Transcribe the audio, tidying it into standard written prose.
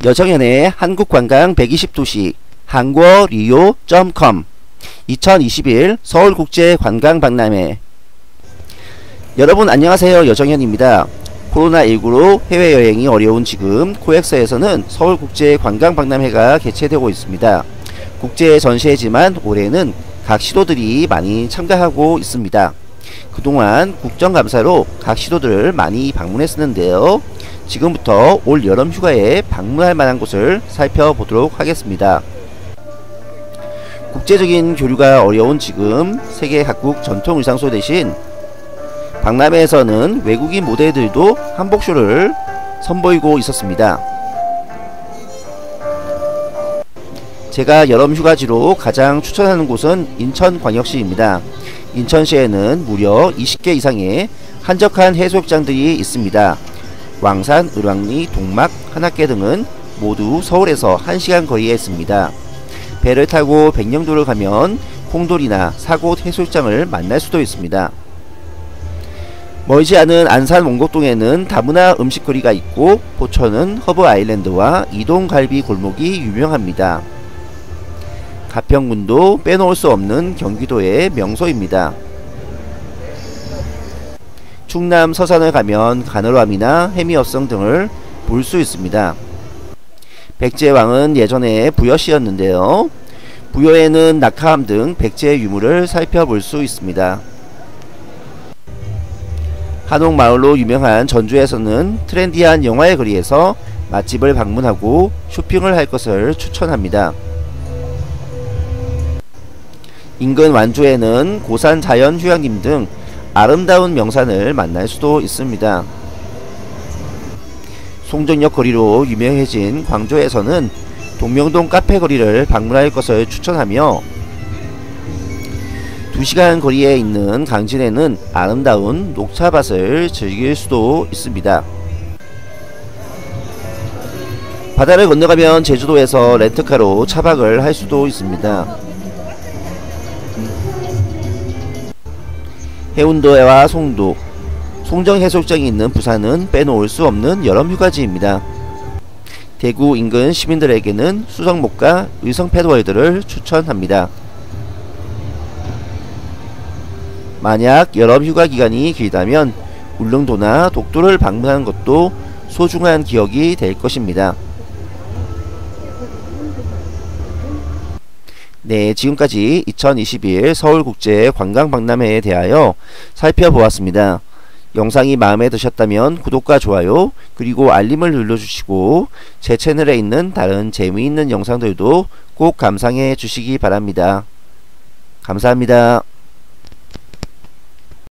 여정연의 한국관광 120도시 한국어리오.com 2021 서울국제관광박람회. 여러분 안녕하세요. 여정현입니다. 코로나19로 해외여행이 어려운 지금 코엑스에서는 서울국제관광박람회가 개최되고 있습니다. 국제전시회지만 올해는 각 시도들이 많이 참가하고 있습니다. 그동안 국정감사로 각 시도들을 많이 방문했었는데요. 지금부터 올 여름 휴가에 방문할 만한 곳을 살펴보도록 하겠습니다. 국제적인 교류가 어려운 지금 세계 각국 전통 의상쇼 대신 박람회에서는 외국인 모델들도 한복쇼를 선보이고 있었습니다. 제가 여름 휴가지로 가장 추천하는 곳은 인천광역시입니다. 인천시에는 무려 20개 이상의 한적한 해수욕장들이 있습니다. 왕산, 을왕리, 동막, 한악계 등은 모두 서울에서 1시간 거리에 있습니다. 배를 타고 백령도를 가면 콩돌이나 사곳 해수욕장을 만날 수도 있습니다. 멀지 않은 안산 원곡동에는 다문화 음식거리가 있고 포천은 허브 아일랜드와 이동갈비 골목이 유명합니다. 가평군도 빼놓을 수 없는 경기도의 명소입니다. 충남 서산을 가면 가느라미나 해미업성 등을 볼 수 있습니다. 백제왕은 예전에 부여시였는데요. 부여에는 낙하암 등 백제 유물을 살펴볼 수 있습니다. 한옥마을로 유명한 전주에서는 트렌디한 영화의 거리에서 맛집을 방문하고 쇼핑을 할 것을 추천합니다. 인근 완주에는 고산 자연휴양림 등 아름다운 명산을 만날 수도 있습니다. 송정역 거리로 유명해진 광주에서는 동명동 카페 거리를 방문할 것을 추천하며 2시간 거리에 있는 강진에는 아름다운 녹차밭을 즐길 수도 있습니다. 바다를 건너가면 제주도에서 렌트카로 차박을 할 수도 있습니다. 해운도와 송도, 송정해수욕장이 있는 부산은 빼놓을 수 없는 여름휴가지입니다. 대구 인근 시민들에게는 수성목과 의성패드월드를 추천합니다. 만약 여름휴가 기간이 길다면 울릉도나 독도를 방문하는 것도 소중한 기억이 될 것입니다. 네, 지금까지 2021 서울국제관광박람회에 대하여 살펴보았습니다. 영상이 마음에 드셨다면 구독과 좋아요 그리고 알림을 눌러주시고 제 채널에 있는 다른 재미있는 영상들도 꼭 감상해 주시기 바랍니다. 감사합니다.